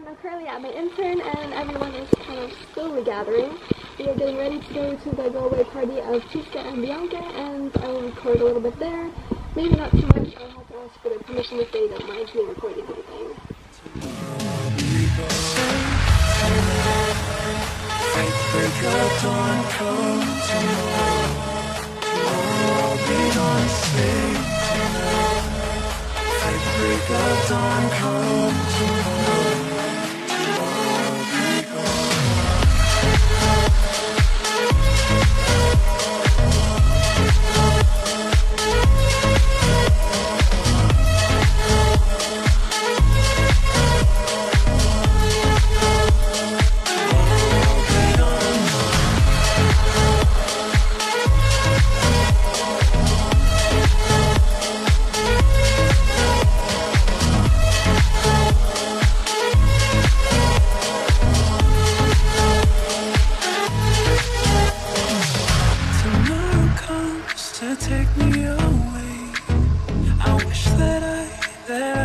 I'm currently at my intern and everyone is kind of slowly gathering. We are getting ready to go to the go-away party of Chiska and Bianca, and I will record a little bit there. Maybe not too much. I'll have to ask for their permission if they don't mind me recording anything. To take me away, I wish that I